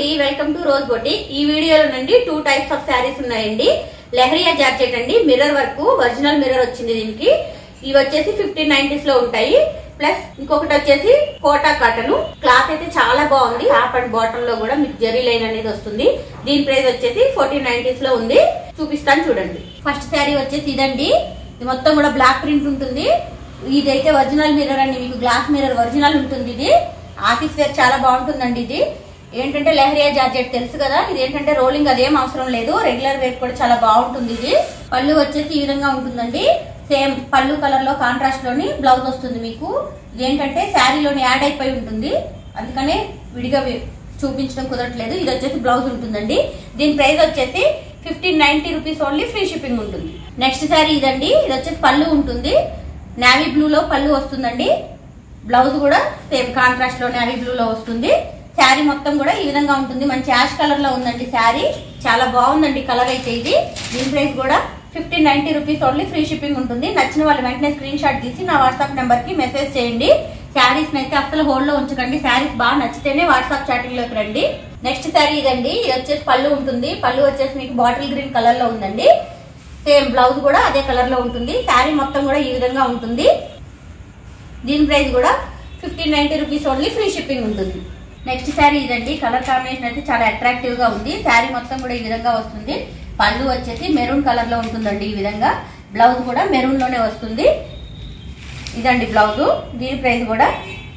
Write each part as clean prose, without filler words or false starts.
అండి, welcome to rose boutique. ఈ వీడియోలో నుండి 2 టైప్స్ ఆఫ్ శారీస్ ఉన్నాయండి. లెహరియా జార్జెట్ అండి, మిర్రర్ వర్క్, ఒరిజినల్ మిర్రర్ వచ్చింది దీనికి. ఇవి వచ్చేసి 1590s లో ఉంటాయి. ప్లస్ ఇంకొకటి వచ్చేసి కోటా కాటన్ క్లాత్ అయితే చాలా బాగుంది. టాప్ అండ్ బాటమ్ లో కూడా మీకు జరీ లైన్ అనేది వస్తుంది. దీని ప్రైస్ వచ్చేసి 1490s లో ఉంది. చూపిస్తాను చూడండి. ఫస్ట్ శారీ వచ్చేసి ఇదండి. ఇది మొత్తం కూడా బ్లాక్ ప్రింట్ ఉంటుంది. ఇదైతే ఒరిజినల్ మిర్రర్ అండి, మీకు గ్లాస్ మిర్రర్ ఒరిజినల్ ఉంటుంది. ఇది ఆఫీస్ వేర్ చాలా బాగుంటుందండి. ఇది ఏంటంటే లెహరియా జార్జెట్ తెలుసు కదా, ఇది ఏంటంటే రోలింగ్ అదేం అవసరం లేదు, రెగ్యులర్ వేర్ కూడా చాలా బాగుంటుంది. ఇది పళ్ళు వచ్చేసి ఈ విధంగా ఉంటుందండి. సేమ్ పళ్ళు కలర్ లో కాంట్రాస్ట్ లోని బ్లౌజ్ వస్తుంది మీకు. ఇదేంటంటే శారీలోని యాడ్ అయిపోయి ఉంటుంది, అందుకనే విడిగా చూపించడం కుదరట్లేదు. ఇది వచ్చేసి బ్లౌజ్ ఉంటుందండి. దీని ప్రైస్ వచ్చేసి 1590 రూపీస్ ఓన్లీ, ఫ్రీ షిప్పింగ్ ఉంటుంది. నెక్స్ట్ శారీ ఇదండి. ఇది వచ్చేసి పళ్ళు ఉంటుంది, నేవీ బ్లూ లో పళ్ళు వస్తుందండి. బ్లౌజ్ కూడా సేమ్ కాంట్రాస్ట్ లో నేవీ బ్లూ లో వస్తుంది. శారీ మొత్తం కూడా ఈ విధంగా ఉంటుంది. మంచి యాష్ కలర్ లో ఉందండి శారీ, చాలా బాగుందండి కలర్ అయితే ఇది. దీని ప్రైస్ కూడా 1590 రూపీస్ ఓన్లీ, ఫ్రీ షిప్పింగ్ ఉంటుంది. నచ్చిన వాళ్ళు వెంటనే స్క్రీన్ షాట్ తీసి నా వాట్సాప్ నెంబర్ కి మెసేజ్ చేయండి. శారీస్ అయితే అసలు హోల్డ్ లో ఉంచకండి. శారీస్ బాగా నచ్చితేనే వాట్సాప్ చాటింగ్ లోకి రండి. నెక్స్ట్ శారీ ఇదండి. ఇది వచ్చేసి పళ్ళు ఉంటుంది. పళ్ళు వచ్చేసి మీకు బాటిల్ గ్రీన్ కలర్ లో ఉందండి. సేమ్ బ్లౌజ్ కూడా అదే కలర్ లో ఉంటుంది. శారీ మొత్తం కూడా ఈ విధంగా ఉంటుంది. దీని ప్రైస్ కూడా 1590 రూపీస్ ఓన్లీ, ఫ్రీ షిప్పింగ్ ఉంటుంది. నెక్స్ట్ శారీ ఇదండి. కలర్ కాంబినేషన్ అయితే చాలా అట్రాక్టివ్ గా ఉంది. శారీ మొత్తం కూడా ఈ విధంగా వస్తుంది. పళ్ళు వచ్చేసి మెరూన్ కలర్ లో ఉంటుందండి ఈ విధంగా. బ్లౌజ్ కూడా మెరూన్ లోనే వస్తుంది. ఇదండి బ్లౌజ్. దీని ప్రైస్ కూడా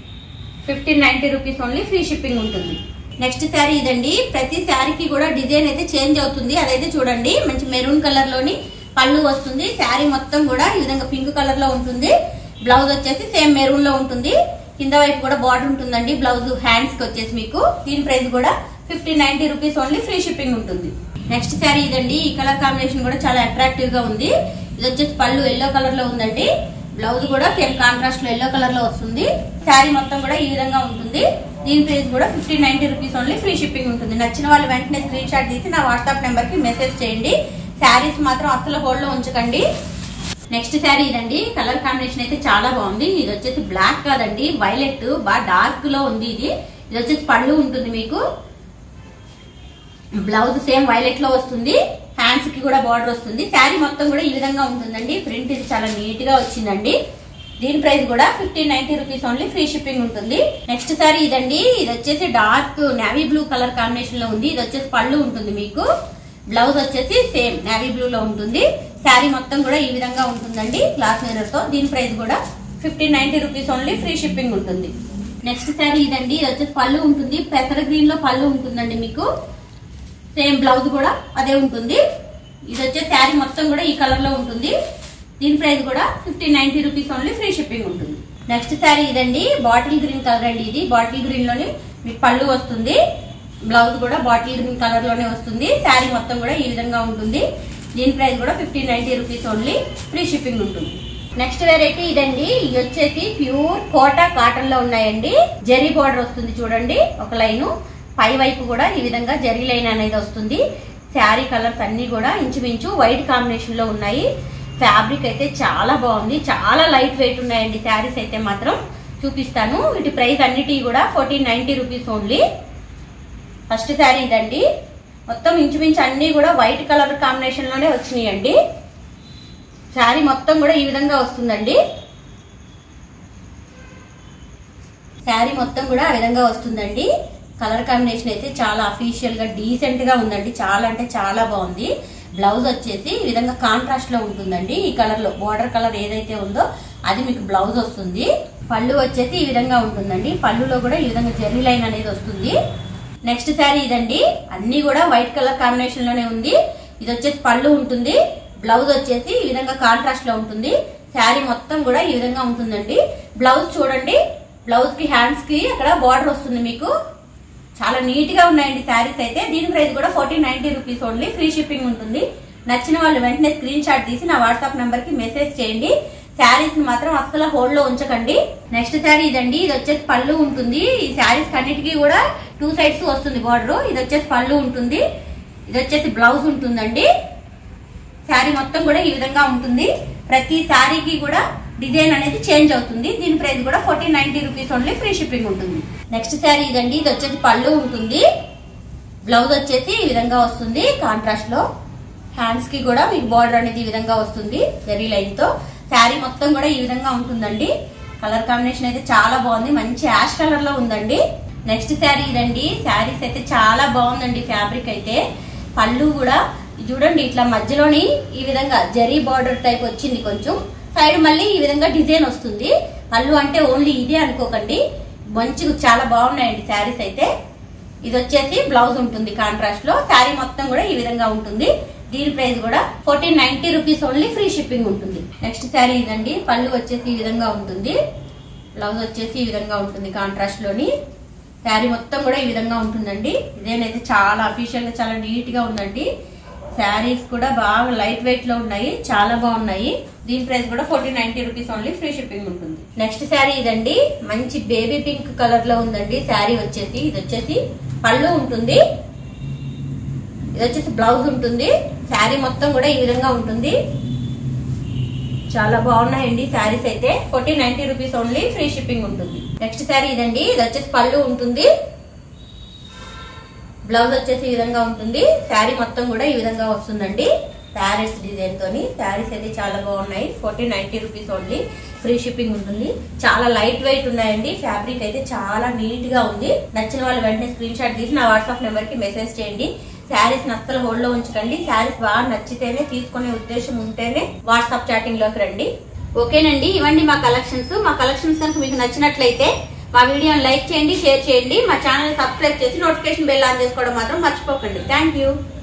1590 రూపీస్ ఓన్లీ, ఫ్రీ షిప్పింగ్ ఉంటుంది. నెక్స్ట్ శారీ ఇదండి. ప్రతి శారీకి కూడా డిజైన్ అయితే చేంజ్ అవుతుంది. అదైతే చూడండి. మంచి మెరూన్ కలర్ లోని పళ్ళు వస్తుంది. శారీ మొత్తం కూడా ఈ విధంగా పింక్ కలర్ లో ఉంటుంది. బ్లౌజ్ వచ్చేసి సేమ్ మెరూన్ లో ఉంటుంది. కింద వైపు కూడా బార్డర్ ఉంటుందండి. బ్లౌజ్ హ్యాండ్స్ కి వచ్చేసి మీకు. దీని ప్రైస్ కూడా 1590 రూపీస్ ఓన్లీ, ఫ్రీ షిప్పింగ్ ఉంటుంది. నెక్స్ట్ శారీ ఇదండి. ఈ కలర్ కాంబినేషన్ కూడా చాలా అట్రాక్టివ్ గా ఉంది. ఇది వచ్చేసి పళ్ళు ఎల్లో కలర్ లో ఉందండి. బ్లౌజ్ కూడా సేమ్ కాంట్రాస్ట్ లో ఎల్లో కలర్ లో వస్తుంది. శారీ మొత్తం కూడా ఈ విధంగా ఉంటుంది. దీని ప్రైస్ కూడా 1590 రూపీస్ ఓన్లీ, ఫ్రీ షిప్పింగ్ ఉంటుంది. నచ్చిన వాళ్ళు వెంటనే స్క్రీన్ షాట్ తీసి నా వాట్సాప్ నెంబర్ కి మెసేజ్ చేయండి. శారీస్ మాత్రం అసలు హోల్డ్ లో ఉంచకండి. నెక్స్ట్ శారీ ఇదండి. కలర్ కాంబినేషన్ అయితే చాలా బాగుంది. ఇది వచ్చేసి బ్లాక్ కాదండి, వైలెట్, బాగా డార్క్ లో ఉంది. ఇది వచ్చేసి పళ్ళు ఉంటుంది మీకు. బ్లౌజ్ సేమ్ వైలెట్ లో వస్తుంది. హ్యాండ్స్ కి కూడా బార్డర్ వస్తుంది. శారీ మొత్తం కూడా ఈ విధంగా ఉంటుందండి. ప్రింట్ ఇది చాలా నీట్ గా వచ్చిందండి. దీని ప్రైస్ కూడా 1590 రూపీస్ ఓన్లీ, ఫ్రీ షిప్పింగ్ ఉంటుంది. నెక్స్ట్ శారీ ఇదండి. ఇది వచ్చేసి dark navy blue colour combination లో ఉంది. ఇది వచ్చేసి పళ్ళు ఉంటుంది మీకు. బ్లౌజ్ వచ్చేసి సేమ్ నేవీ బ్లూ లో ఉంటుంది. శారీ మొత్తం కూడా ఈ విధంగా ఉంటుందండి గ్లాస్ మిర్రర్ తో. దీని ప్రైస్ కూడా 1590 రూపీస్ ఓన్లీ, ఫ్రీ షిప్పింగ్ ఉంటుంది. నెక్స్ట్ శారీ ఇదండి. ఇది వచ్చేసి పళ్ళు ఉంటుంది. పెసర గ్రీన్ లో పళ్ళు ఉంటుందండి మీకు. సేమ్ బ్లౌజ్ కూడా అదే ఉంటుంది. ఇది వచ్చే శారీ మొత్తం కూడా ఈ కలర్ లో ఉంటుంది. దీని ప్రైస్ కూడా 1590 రూపీస్ ఓన్లీ, ఫ్రీ షిప్పింగ్ ఉంటుంది. నెక్స్ట్ శారీ ఇదండి. బాటిల్ గ్రీన్ కలర్ అండి. ఇది బాటిల్ గ్రీన్ లోని మీకు పళ్ళు వస్తుంది. బ్లౌజ్ కూడా బాటిల్ గ్రీన్ కలర్ లోనే వస్తుంది. శారీ మొత్తం కూడా ఈ విధంగా ఉంటుంది. దీని ప్రైస్ కూడా 1590 రూపీస్ ఓన్లీ, ఫ్రీ షిప్పింగ్ ఉంటుంది. నెక్స్ట్ వెరైటీ ఇదండి. ఇది వచ్చేసి ప్యూర్ కోటా కాటన్ లో ఉన్నాయండి. జరీ బార్డర్ వస్తుంది చూడండి, ఒక లైను. పై వైపు కూడా ఈ విధంగా జరీ లైన్ అనేది వస్తుంది. శారీ కలర్స్ అన్ని కూడా ఇంచుమించు వైట్ కాంబినేషన్ లో ఉన్నాయి. ఫ్యాబ్రిక్ అయితే చాలా బాగుంది. చాలా లైట్ వెయిట్ ఉన్నాయండి శారీస్ అయితే మాత్రం. చూపిస్తాను. వీటి ప్రైస్ అన్నిటి కూడా 1490 రూపీస్ ఓన్లీ. ఫస్ట్ శారీ ఇదండి. మొత్తం ఇంచుమించు అన్ని కూడా వైట్ కలర్ కాంబినేషన్ లోనే వచ్చినాయండి. శారీ మొత్తం కూడా ఈ విధంగా వస్తుందండి. శారీ మొత్తం కూడా ఆ విధంగా వస్తుందండి. కలర్ కాంబినేషన్ అయితే చాలా అఫీషియల్ గా డీసెంట్ గా ఉందండి. చాలా అంటే చాలా బాగుంది. బ్లౌజ్ వచ్చేసి ఈ విధంగా కాంట్రాస్ట్ లో ఉంటుందండి. ఈ కలర్ లో బార్డర్ కలర్ ఏదైతే ఉందో అది మీకు బ్లౌజ్ వస్తుంది. పళ్ళు వచ్చేసి ఈ విధంగా ఉంటుందండి. పళ్ళులో కూడా ఈ విధంగా జరీ లైన్ అనేది వస్తుంది. నెక్స్ట్ శారీ ఇదండి. అన్ని కూడా వైట్ కలర్ కాంబినేషన్ లోనే ఉంది. ఇది వచ్చేసి పళ్ళు ఉంటుంది. బ్లౌజ్ వచ్చేసి ఈ విధంగా కాంట్రాస్ట్ లో ఉంటుంది. శారీ మొత్తం కూడా ఈ విధంగా ఉంటుందండి. బ్లౌజ్ చూడండి. బ్లౌజ్ కి హ్యాండ్స్ కి అక్కడ బార్డర్ వస్తుంది మీకు. చాలా నీట్ గా ఉన్నాయండి శారీస్ అయితే. దీని ప్రైస్ కూడా 1490 రూపీస్ ఓన్లీ, ఫ్రీ షిప్పింగ్ ఉంటుంది. నచ్చిన వాళ్ళు వెంటనే స్క్రీన్ షాట్ తీసి నా వాట్సాప్ నెంబర్ కి మెసేజ్ చేయండి. శారీస్ ని మాత్రం అస్సలు హోల్డ్ లో ఉంచకండి. నెక్స్ట్ శారీ ఇదండి. ఇది వచ్చేసి పళ్ళు ఉంటుంది. ఈ శారీస్ అన్నిటికీ కూడా 2 సైడ్స్ వస్తుంది బార్డర్. ఇది వచ్చేసి పళ్ళు ఉంటుంది. ఇది వచ్చేసి బ్లౌజ్ ఉంటుందండి. శారీ మొత్తం కూడా ఈ విధంగా ఉంటుంది. ప్రతి శారీకి కూడా డిజైన్ అనేది చేంజ్ అవుతుంది. దీని ప్రైస్ కూడా 1490 రూపీస్ ఓన్లీ, ఫ్రీ షిప్పింగ్ ఉంటుంది. నెక్స్ట్ శారీ ఇదండి. ఇది వచ్చేసి పళ్ళు ఉంటుంది. బ్లౌజ్ వచ్చేసి ఈ విధంగా వస్తుంది కాంట్రాస్ట్ లో. హ్యాండ్స్ కి కూడా మీకు బార్డర్ అనేది ఈ విధంగా వస్తుంది జరీ లైన్ తో. శారీ మొత్తం కూడా ఈ విధంగా ఉంటుందండి. కలర్ కాంబినేషన్ అయితే చాలా బాగుంది, మంచి యాష్ కలర్ లో ఉందండి. నెక్స్ట్ శారీ ఇదండి. శారీస్ అయితే చాలా బాగుందండి. ఫ్యాబ్రిక్ అయితే పళ్ళు కూడా చూడండి ఇట్లా మధ్యలోని ఈ విధంగా జరీ బార్డర్ టైప్ వచ్చింది, కొంచెం సైడ్ మళ్ళీ ఈ విధంగా డిజైన్ వస్తుంది. పళ్ళు అంటే ఓన్లీ ఇదే అనుకోకండి, మంచిగా చాలా బాగున్నాయండి శారీస్ అయితే. ఇది వచ్చేసి బ్లౌజ్ ఉంటుంది కాంట్రాస్ట్ లో. శారీ మొత్తం కూడా ఈ విధంగా ఉంటుంది. దీని ప్రైస్ కూడా 1490 రూపీస్ ఓన్లీ, ఫ్రీ షిప్పింగ్ ఉంటుంది. నెక్స్ట్ శారీ ఇదండి. పళ్ళు వచ్చేసి ఈ విధంగా ఉంటుంది, బ్లౌజ్ వచ్చేసి ఈ విధంగా ఉంటుంది కాంట్రాస్ట్ లోని. శారీ మొత్తం కూడా ఈ విధంగా ఉంటుందండి. ఇదేనైతే చాలా అఫీషియల్ గా చాలా నీట్ గా ఉందండి. శారీస్ కూడా బాగా లైట్ వెయిట్ లో ఉన్నాయి, చాలా బాగున్నాయి. దీని ప్రైస్ కూడా 1490 రూపీస్ ఓన్లీ, ఫ్రీ షిప్పింగ్ ఉంటుంది. నెక్స్ట్ శారీ ఇదండి. మంచి బేబీ పింక్ కలర్ లో ఉందండి శారీ వచ్చేసి. ఇది వచ్చేసి పళ్ళు ఉంటుంది, ఇది వచ్చేసి బ్లౌజ్ ఉంటుంది. శారీ మొత్తం కూడా ఈ విధంగా ఉంటుంది. చాలా బాగున్నాయండి శారీస్ అయితే. 1490 రూపీస్ ఓన్లీ, ఫ్రీ షిప్పింగ్ ఉంటుంది. నెక్స్ట్ శారీ ఇదండి. ఇది వచ్చేసి పళ్ళు ఉంటుంది, బ్లౌజ్ వచ్చేసి ఈ విధంగా ఉంటుంది. శారీ మొత్తం కూడా ఈ విధంగా వస్తుందండి ప్యారెట్స్ డిజైన్ తోని. శారీస్ అయితే చాలా బాగున్నాయి. 1490 రూపీస్ ఓన్లీ, ఫ్రీ షిప్పింగ్ ఉంటుంది. చాలా లైట్ వెయిట్ ఉన్నాయండి. ఫ్యాబ్రిక్ అయితే చాలా నీట్ గా ఉంది. నచ్చిన వాళ్ళు వెంటనే స్క్రీన్ షాట్ తీసి నా వాట్సాప్ నెంబర్ కి మెసేజ్ చేయండి. శారీస్ నచ్చలు హోల్డ్ లో ఉంచకండి. శారీస్ బాగా నచ్చితేనే తీసుకునే ఉద్దేశం ఉంటేనే వాట్సాప్ చాటింగ్ లోకి రండి. ఓకేనండి, ఇవ్వండి మా కలెక్షన్స్. మా కలెక్షన్స్ కనుక మీకు నచ్చినట్లయితే మా వీడియోని లైక్ చేయండి, షేర్ చేయండి. మా ఛానల్ సబ్స్క్రైబ్ చేసి నోటిఫికేషన్ బెల్ ఆన్ చేసుకోవడం మాత్రం మర్చిపోకండి. Thank you.